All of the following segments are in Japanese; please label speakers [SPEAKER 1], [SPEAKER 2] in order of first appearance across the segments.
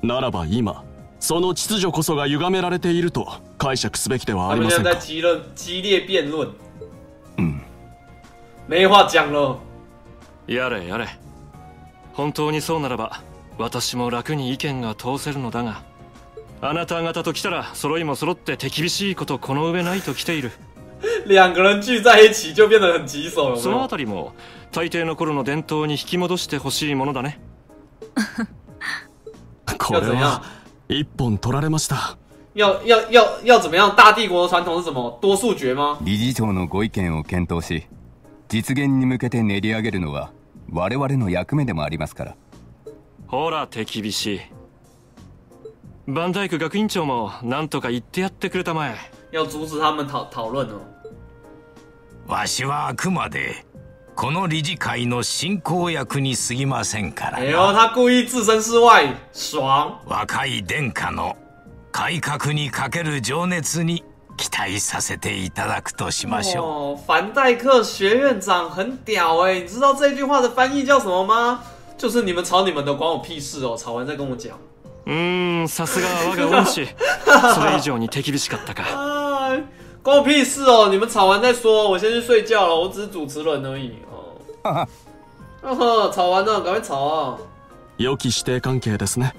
[SPEAKER 1] ならば今その秩序こそが歪められていると解釈すべきではありませんか。
[SPEAKER 2] 他们现在在激烈辩论。没话讲了。
[SPEAKER 3] やれやれ。本当にそうならば私も楽に意見が通せるのだが、あなた方と来たら揃いも揃って手厳しいことこの上ないと来ている。
[SPEAKER 2] 两个人聚在一起就变得很棘手，有没有？
[SPEAKER 3] そのあたりも大抵の頃の伝統に引き戻してほしいものだね。
[SPEAKER 1] これは一本取られました。
[SPEAKER 2] 要怎么样？大帝国的传统是什么？多数决吗？
[SPEAKER 4] 理事長のご意見を検討し、実現に向けて練り上げるのは我々の役目でもありますから。
[SPEAKER 3] ほら手厳しい。バンダイク学院長も何とか言ってやってくれたまえ。
[SPEAKER 2] 要阻止他们讨论哦。
[SPEAKER 5] わしはあくまでこの理事会の進行役に過ぎませんからな。
[SPEAKER 2] 哎呦，他故意置身事外，爽！
[SPEAKER 5] 若い殿下の改革にかける情熱に期待させていただくとしましょう。
[SPEAKER 2] 哦，凡戴克学院长很屌哎，你知道这句话的翻译叫什么吗？就是你们吵你们的，关我屁事哦！吵完再跟我讲。
[SPEAKER 3] さすが我が恩師。それ以上に手厳しかったか。
[SPEAKER 2] 啊，关我屁事哦！你们吵完再说，我先去睡觉了，我只是主持人而已哦。吵完了，赶快吵啊！
[SPEAKER 1] 良き師弟関係ですね。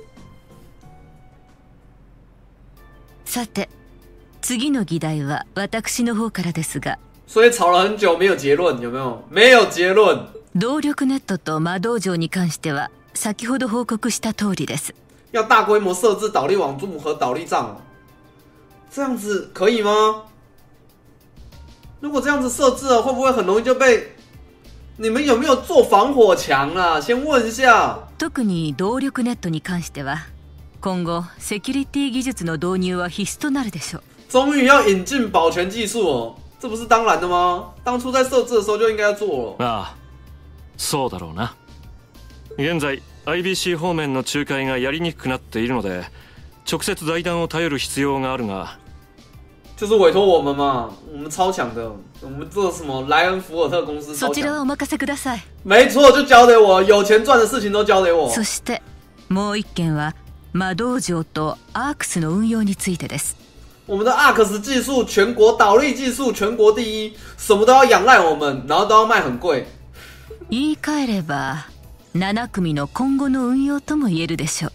[SPEAKER 6] さて、次の議題は私の方からですが。
[SPEAKER 2] 所以吵了很久没有结论，有没有？没有结论。
[SPEAKER 6] 動力ネットと魔道場に関しては先ほど報告した通りです。
[SPEAKER 2] 要大规模设置导力网组和导力杖哦，这样子可以吗？如果这样子设置了，会不会很容易就被？你们有没有做防火墙啊？先问一下。
[SPEAKER 6] 特に動力ネットに関しては今後セキュリティ技術の導入は必須となるでしょう。
[SPEAKER 2] 终于要引进保全技术哦，这不是当然的吗？当初在设置的时候就应该要做了。
[SPEAKER 3] ああ、そうだろうな。現在 IBC 方面の仲介がやりにくくなっているので直接財団を頼る必要があるが。
[SPEAKER 2] 就是委托我们嘛，我们超强的，我们做什么莱恩福尔特公司超强。
[SPEAKER 6] そちらはお任せください。
[SPEAKER 2] 没错，就交给我，有钱赚的事情都交给我。
[SPEAKER 6] そしてもう一件は魔道場とアークスの運用についてです。
[SPEAKER 2] 我们的 ARX 技术全国导力技术全国第一，什么都要仰赖我们，然后都要卖很贵。
[SPEAKER 6] 言い換えれば7組の今後の運用とも言えるでしょう。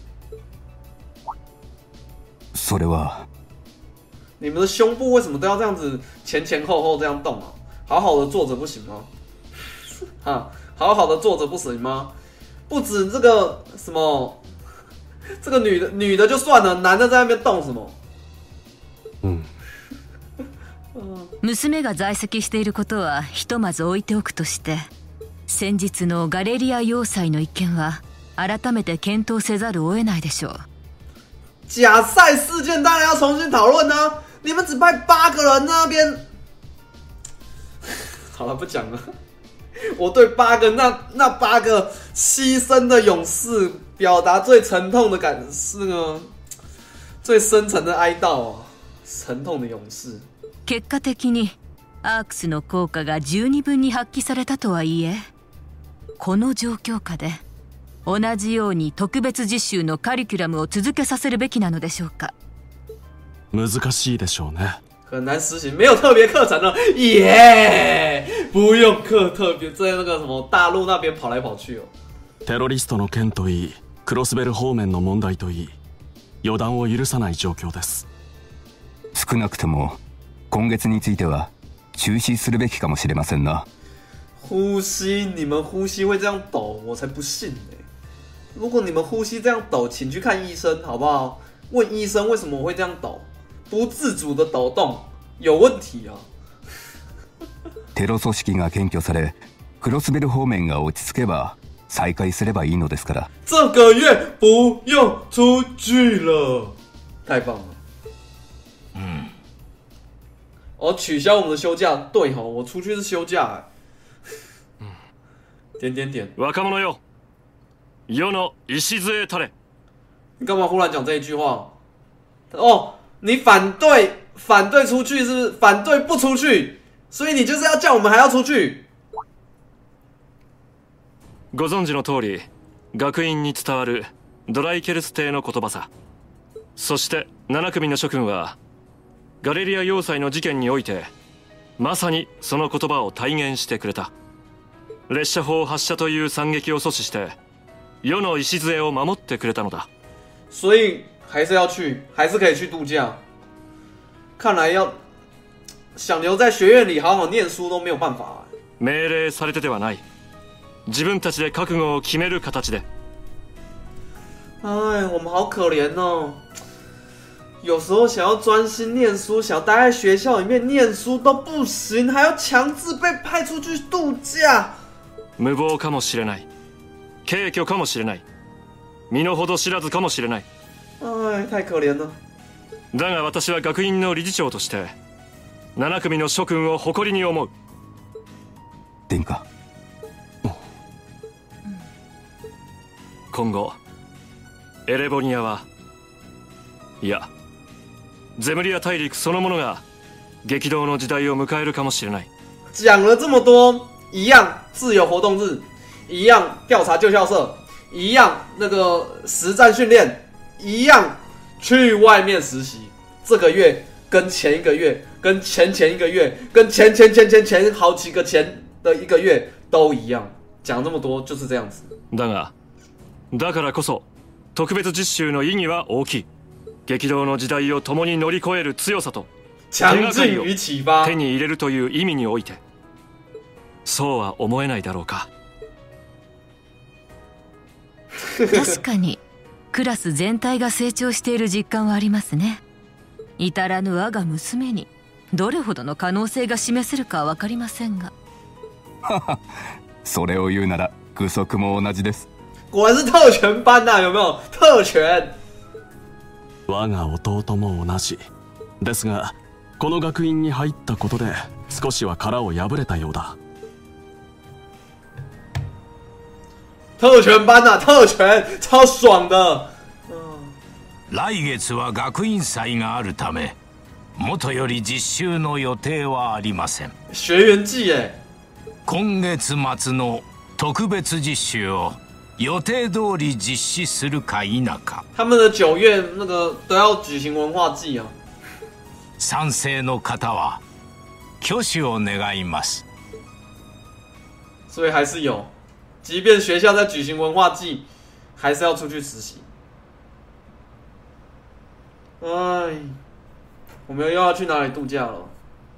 [SPEAKER 4] それは。
[SPEAKER 2] 你们的胸部为什么都要这样子前前后后这样动啊？好好的坐着不行吗？啊，好好的坐着不行吗？不止这个什么，这个女的就算了，男的在那边动什么？
[SPEAKER 6] 娘が在籍していることはひとまず置いておくとして、先日のガレリア要塞の一件は改めて検討せざるを得ないでしょう。
[SPEAKER 2] 假赛事件当然要重新讨论啊！你们只派8个人那边，好了，不讲了。我对8个那8个牺牲的勇士表达最沉痛的那个最深沉的哀悼啊！沉痛的勇士。
[SPEAKER 6] 結果的にアークスの効果が十二分に発揮されたとはいえ、この状況下で同じように特別実習のカリキュラムを続けさせるべきなのでしょうか。
[SPEAKER 1] 難しいでしょうね。
[SPEAKER 2] 很难实行，没有特别课程了，耶！不用特别在那个什么大陆那边跑来跑去哦。
[SPEAKER 1] テロリストの件といい、クロスベル方面の問題といい、予断を許さない状況です。
[SPEAKER 4] 少なくとも今月については中止するべきかもしれませんな。
[SPEAKER 2] 呼吸，你们呼吸会这样抖，我才不信呢。如果你们呼吸这样抖，请去看医生好不好？问医生为什么我会这样抖，不自主的抖动，有问题啊！
[SPEAKER 4] テロ組織が検挙され、クロスベル方面が落ち着けば再開すればいいのですから。
[SPEAKER 2] 这个月不用出去了，太棒了！哦，取消我们的休假，对吼，我出去是休假点点点。
[SPEAKER 3] 若者よ、世の礎たれ。
[SPEAKER 2] 你干嘛忽然讲这一句话？哦，你反对出去是不是？反对不出去，所以你就是要叫我们还要出去。
[SPEAKER 3] ご存知の通り、学院に伝わるドライケルス帝の言葉さ。そして7組の諸君はガレリア要塞の事件においてまさにその言葉を体現してくれた。列車砲発射という惨劇を阻止して世の礎を守ってくれたのだ。
[SPEAKER 2] 所以还是要去，还是可以去度假。看来要想留在学院里好好念书都没有办法。
[SPEAKER 3] 命令されてではない。自分たちで覚悟を決める形で。
[SPEAKER 2] 哎，我们好可怜哦。有时候想要专心念书，想要待在学校里面念书都不行，还要强制被派出去度假。
[SPEAKER 3] 無謀かもしれない。軽挙かもしれない。身の程知らずかもしれない。
[SPEAKER 2] 哎，太可怜了。
[SPEAKER 3] だが私は学院の理事長として7組の諸君を誇りに思う。
[SPEAKER 4] 殿下。
[SPEAKER 3] 今後エレボニアは、いやゼムリア大陸そのものが激動の時代を迎えるかもしれない。
[SPEAKER 2] 讲了这么多，一样自由活动日，一样调查旧校舍，一样那个实战训练，一样去外面实习。这个月跟前一个月、跟前前一个月、跟前好几个前的一个月都一样。讲这么多就是这样子。
[SPEAKER 3] だからこそ特別実習の意義は大きい。激動の時代を共に乗り越える強さと手がかりを手に入れるという意味において、そうは思えないだろうか。
[SPEAKER 6] 確かにクラス全体が成長している実感はありますね。至らぬ我が娘にどれほどの可能性が示せるかは分かりませんが。
[SPEAKER 4] それを言うなら具足も同じです。
[SPEAKER 2] 果然是特权班呐、有没有特权？
[SPEAKER 1] 我が弟も同じですが、この学院に入ったことで少しは殻を破れたようだ。
[SPEAKER 2] 特权班呐、特权超爽的。
[SPEAKER 5] 来月は学院祭があるため、元より実習の予定はありません。
[SPEAKER 2] 学園祭耶。
[SPEAKER 5] 今月末の特別実習を予定通り実施するか否か。
[SPEAKER 2] 他们的9月那个都要举行文化祭啊。
[SPEAKER 5] 賛成の方は挙手を願います。
[SPEAKER 2] 所以还是有，即便学校在举行文化祭，还是要出去实习。哎，我们又要去哪里度假了？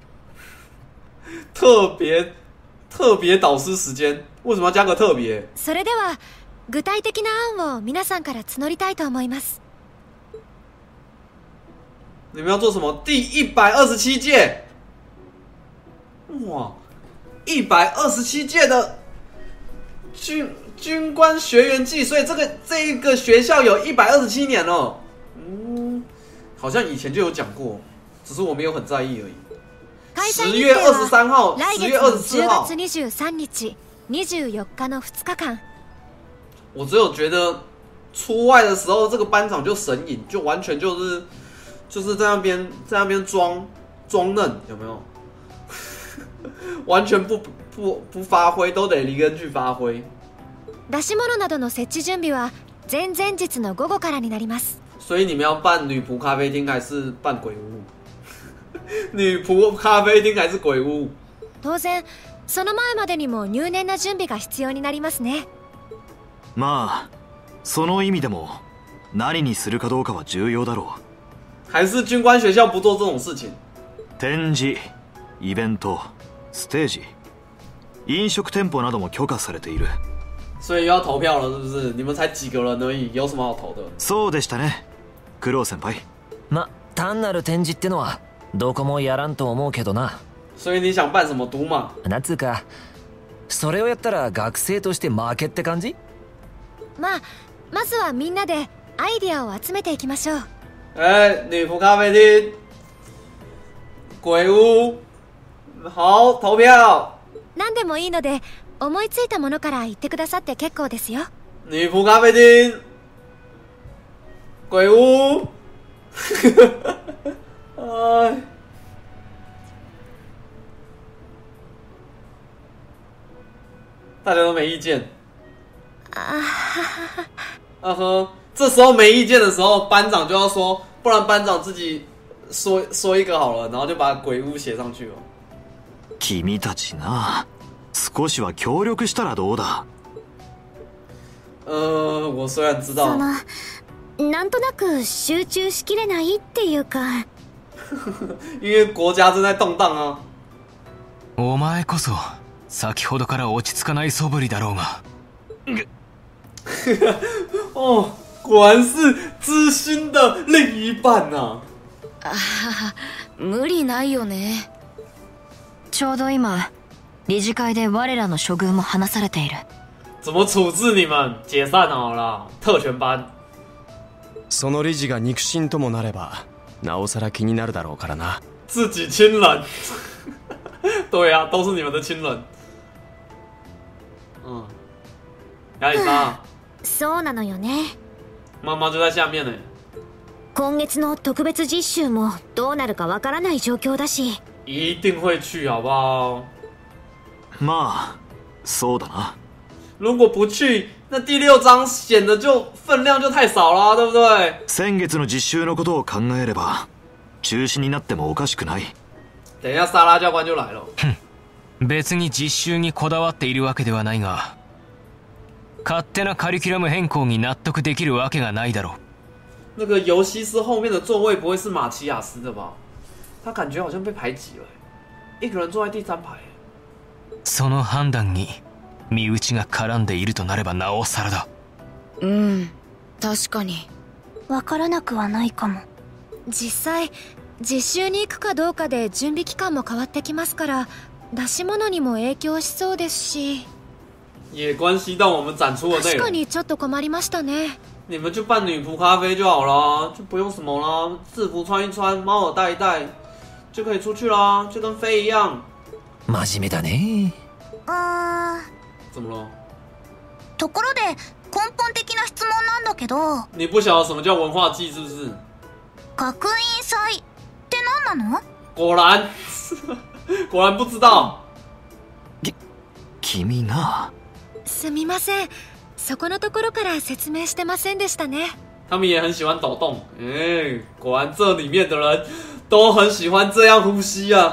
[SPEAKER 2] 特别导师时间，为什么要加个特别？
[SPEAKER 7] それでは具体的な案を皆さんから募りたいと思います。
[SPEAKER 2] 你们要做什么？第127届，哇，127届的军官学员季，所以这一个学校有127年了。好像以前就有讲过，只是我没有很在意而已。10月23号、10月24号。
[SPEAKER 7] 10月23日、24日の2日間。
[SPEAKER 2] 我只有觉得出外的时候，这个班长就神隐，就完全就是在那边装嫩，有没有？完全不发挥，都得离根去发挥。
[SPEAKER 7] 出し物などの設置準備は前々日の午後からになります。
[SPEAKER 2] 所以你们要办女仆咖啡厅还是办鬼屋？女仆咖啡厅还是鬼屋？
[SPEAKER 7] 当然、その前までにも入念な準備が必要になりますね。
[SPEAKER 8] まあ、その意味でも何にするかどうかは重要だろ
[SPEAKER 2] う。还是军官学校不做这种事情。
[SPEAKER 8] 展示、イベント、ステージ、飲食店舗なども許可されている。
[SPEAKER 2] 所以又要投票了，是不是？你们才几个人而已，有什么好投的？
[SPEAKER 8] そうでしたね、クロウ先輩。
[SPEAKER 9] ま、単なる展示ってのはどこもやらんと思うけどな。
[SPEAKER 2] 所以你想办什么赌马？
[SPEAKER 9] なんつうか、それをやったら学生として負けって感じ？
[SPEAKER 7] まずはみんなでアイディアを集めていきましょう。
[SPEAKER 2] 女仆咖啡厅、鬼屋，好，投票。
[SPEAKER 7] 何でもいいので思いついたものから言ってくださって結構ですよ。
[SPEAKER 2] 女仆咖啡厅、鬼屋。哎，大家都没意见。啊呵， 这时候没意见的时候，班长就要说，不然班长自己说一个好了，然后就把鬼屋写上去了。
[SPEAKER 8] 君たちな、少しは協力したらどうだ？
[SPEAKER 2] 我虽然知道，
[SPEAKER 7] なんとなく集中しきれないっていうか。
[SPEAKER 2] 因为国家正在动荡啊。
[SPEAKER 10] お前こそ先ほどから落ち着かない素振りだろうが。
[SPEAKER 2] 哦，果然是知心的另一半呐。
[SPEAKER 6] 無理ないよね。ちょうど今理事会で我らの処遇も話されている。
[SPEAKER 2] 怎么处置你们？解散好了，特权班。
[SPEAKER 10] その理事が肉親ともなればなおさら気になるだろうからな。
[SPEAKER 2] 自己亲人。对啊，都是你们的亲人。亚里莎。
[SPEAKER 7] そうなのよね。
[SPEAKER 2] 妈妈就在下面呢。
[SPEAKER 7] 今月の特別実習もどうなるかわからない状況だし。
[SPEAKER 2] 一定会去，好不好？
[SPEAKER 8] まあ、そうだな。
[SPEAKER 2] 如果不去，那第6章显得就分量就太少了，对不对？
[SPEAKER 8] 先月の実習のことを考えれば、中止になってもおかしくない。
[SPEAKER 2] 等一下，萨拉教官就来了。
[SPEAKER 10] 別に実習にこだわっているわけではないが、勝手なカリキュラム変更に納得できるわけがないだろう。
[SPEAKER 2] 那个尤西斯后面的座位不会是马奇亚斯的吧？他感觉好像被排挤了，一个人坐在第3排。
[SPEAKER 10] その判断に身内が絡んでいるとなればなおさらだ。
[SPEAKER 6] 確かに。
[SPEAKER 7] わからなくはないかも。
[SPEAKER 11] 実際実習に行くかどうかで準備期間も変わってきますから、出し物にも影響しそうですし。
[SPEAKER 2] 也关系到我们展出的内容。
[SPEAKER 11] 確かにちょっと困りましたね。
[SPEAKER 2] 你们就办女仆咖啡就好了，就不用什么啦，制服穿一穿，猫耳戴一戴，就可以出去啦，就跟飞一样。
[SPEAKER 9] 真面目だね。
[SPEAKER 2] 怎么了？
[SPEAKER 7] ところで根本的な質問なんだけど。
[SPEAKER 2] 你不晓得什么叫文化祭是不是？
[SPEAKER 7] 学院祭って何なの？
[SPEAKER 2] 果然，果然不知道。
[SPEAKER 8] 君な。
[SPEAKER 11] すみません。そこのところから説明してませんでしたね。
[SPEAKER 2] 他们也很喜欢抖动，果然这里面的人都很喜欢这样呼吸啊。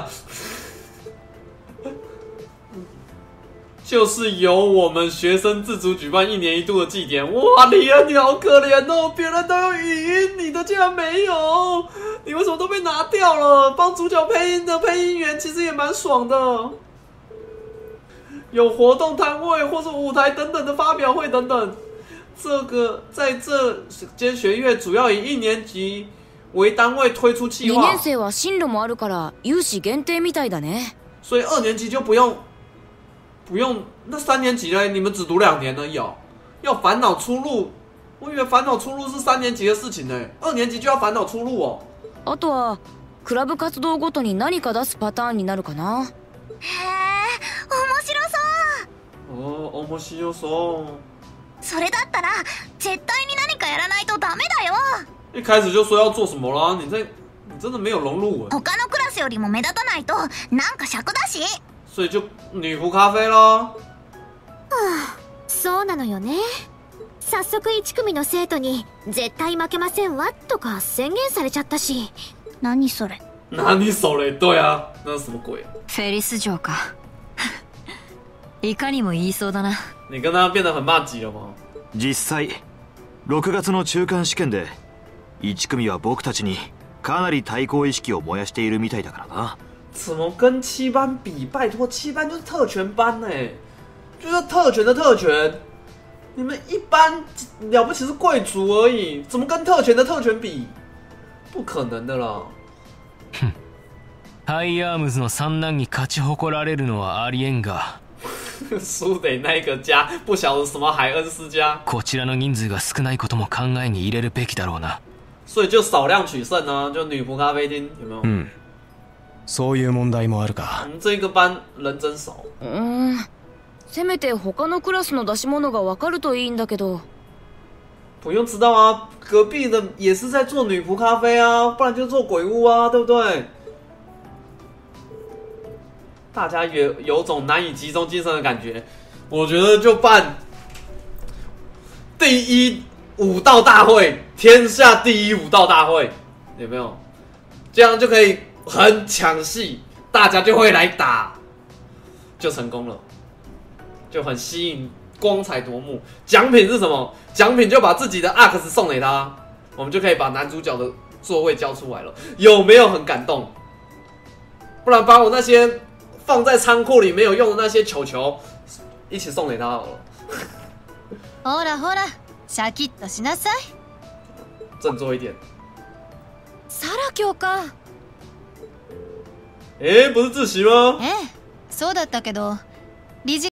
[SPEAKER 2] 就是由我们学生自主举办1年1度的祭典。哇，李恩你好可怜哦，别人都有语音，你的竟然没有，你为什么都被拿掉了？帮主角配音的配音员其实也蛮爽的。有活动摊位或是舞台等等的发表会等等，这个在这间学院主要以1年级为单位推出计划。
[SPEAKER 6] 2年生は進路もあるから有志限定みたいだね。
[SPEAKER 2] 所以2年级就不用，那3年级呢？你们只读2年而已哦。要烦恼出路，我以为烦恼出路是3年级的事情呢，2年级就要烦恼出路哦。
[SPEAKER 6] あとはクラブ活動ごとに何か出すパターンになるかな。
[SPEAKER 7] へえ、面白そう。
[SPEAKER 2] 面白そう。
[SPEAKER 7] それだったら絶対に何かやらないとダメだよ。
[SPEAKER 2] 一开始就说要做什么啦？你真的没有融入。
[SPEAKER 7] 他のクラスよりも目立たないとなんか尺だし。
[SPEAKER 2] 所以就女仆咖啡啦。
[SPEAKER 7] そうなのよね。早速1組の生徒に絶対負けませんわとか宣言されちゃったし。何それ？
[SPEAKER 2] 何それ？对啊，那是什么鬼？
[SPEAKER 6] フェリス城か。いかにも言いそうだな。
[SPEAKER 2] 你跟他变得很骂街了吗？
[SPEAKER 8] 実際6月の中間試験で1組は僕たちにかなり対抗意識を燃やしているみたいだからな。
[SPEAKER 2] 怎么跟7班比？拜托，7班就是特权班就是特权的特权。你们1班了不起是贵族而已，怎么跟特权的特权比？不可能的啦。
[SPEAKER 10] ハイアームズの三男に勝ち誇られるのはありえんが。
[SPEAKER 2] 输得那个家不晓得什么海恩斯家。
[SPEAKER 10] こちらの人数が少ないことも考えに入れるべきだろうな。
[SPEAKER 2] 所以就少量取胜啊，就女仆咖啡厅有没有？
[SPEAKER 10] そういう問題もあるか。
[SPEAKER 2] 我们这个班人真少。
[SPEAKER 6] せめて他のクラスの出し物がわかるといいんだけど。
[SPEAKER 2] 不用知道啊，隔壁的也是在做女仆咖啡啊，不然就做鬼屋啊，对不对？大家有种难以集中精神的感觉，我觉得就办第武道大会，天下第一武道大会，有没有？这样就可以很抢戏，大家就会来打，就成功了，就很吸引，光彩夺目。奖品是什么？奖品就把自己的 ARX 送给他，我们就可以把男主角的座位交出来了。有没有很感动？不然把我那些放在仓库里没有用的那些球球一起送给他好了。
[SPEAKER 12] ほらほら、シャキッとしなさい。
[SPEAKER 2] 振作一点。
[SPEAKER 11] サラ教官。
[SPEAKER 2] 不是自习吗？
[SPEAKER 12] そうだったけど、理事